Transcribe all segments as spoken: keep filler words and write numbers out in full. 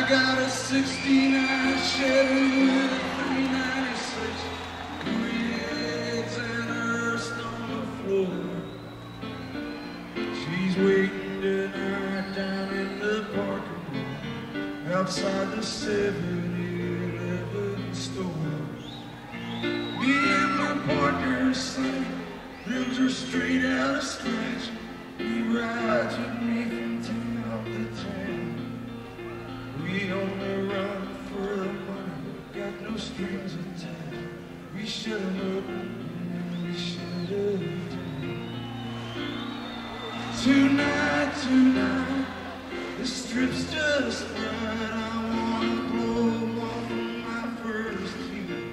got a sixty-nine Chevy with a three ninety-six, grids and a rust on the floor. She's waiting tonight down in the parking lot outside the seven eleven store. Me and my partner Sonny, rims are straight out of scratch. He rides with me from town to town. We on the run for the money, got no strings attached. We shut him up and we shut him down. Tonight, tonight, the strip's just right. I wanna blow off my first heat.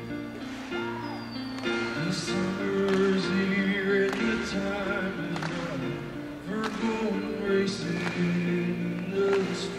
The summer's here and the time is right for going racing in the street.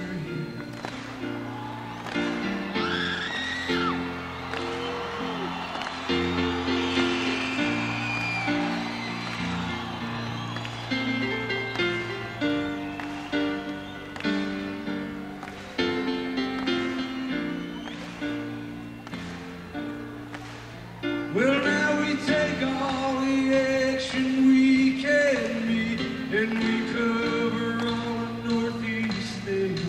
Well, now we take all the action we can meet, and we cover all the northeast states.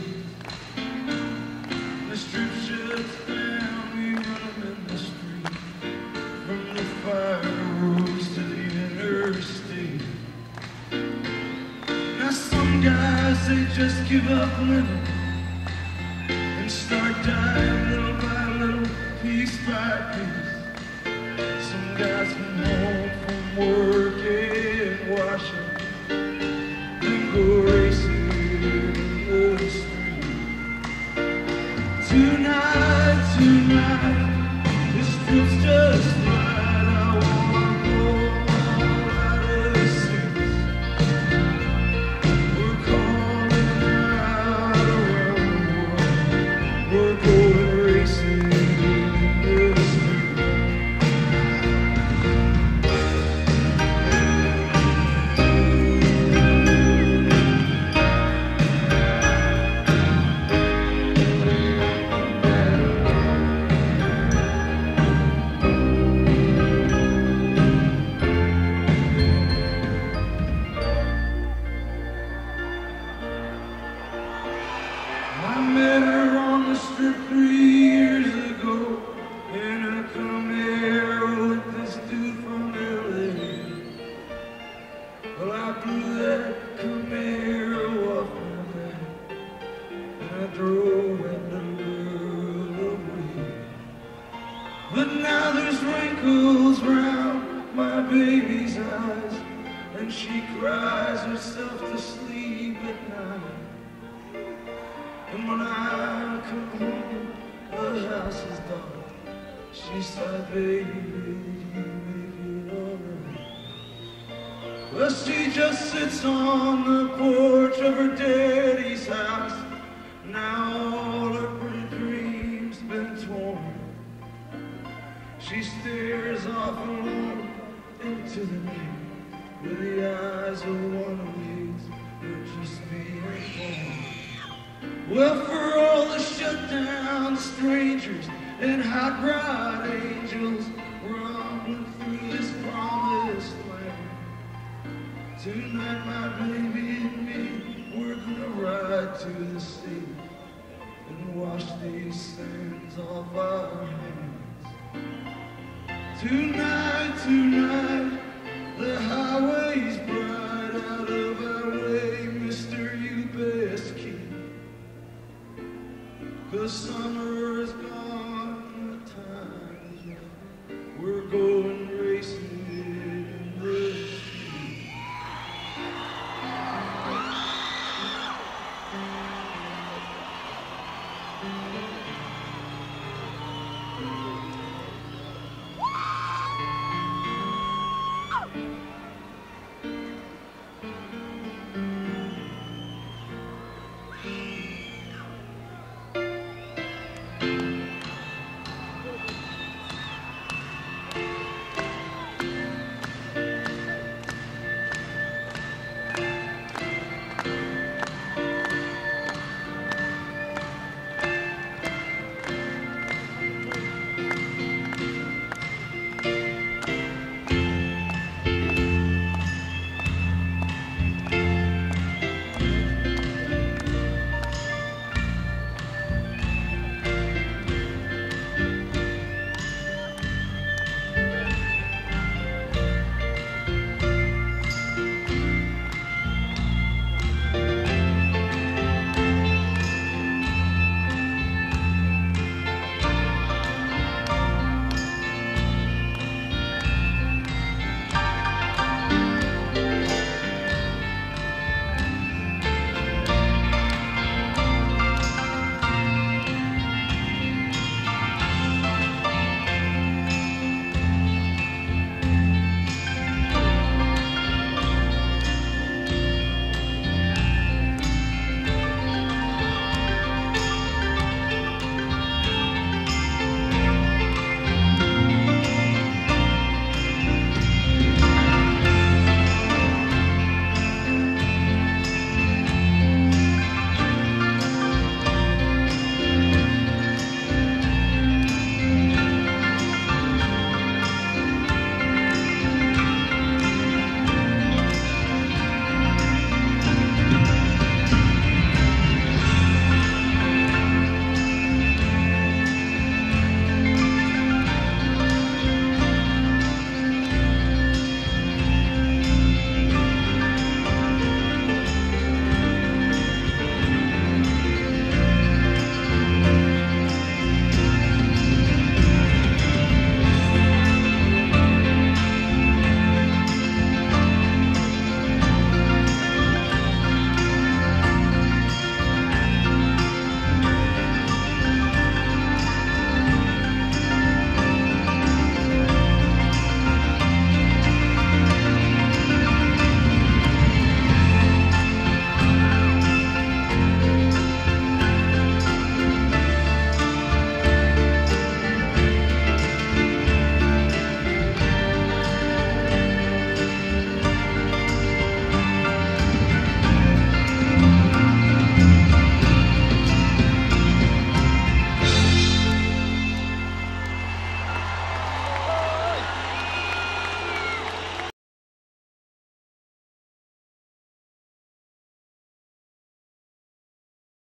The strip shuts down, we run them in the street, from the fire roads to the interstate. Now some guys, they just give up living and start dying little by little, piece by piece. Some guys come home from work and wash up and go racing in the street. Tonight, tonight, this feels just right. I wanna go all out of the seats. We're calling out around the world. We're going racing in the street. I met her on the strip three years ago in a Camaro with this dude from L A. Well, I blew that Camaro off my back and I drove that little girl away. But now there's wrinkles round my baby's eyes, and she cries herself to sleep at night. And when I come home, the house is dark. She said, baby, did you make it alright? Well, she just sits on the porch of her daddy's house. Now all her pretty dreams been torn. She stares off alone into the night with the eyes of one who needs her just being born. Well, for all the shut-down strangers and hot rod angels rumbling through this promised land, tonight my baby and me, we're gonna ride to the sea and wash these sands off our hands. Tonight, tonight, the highway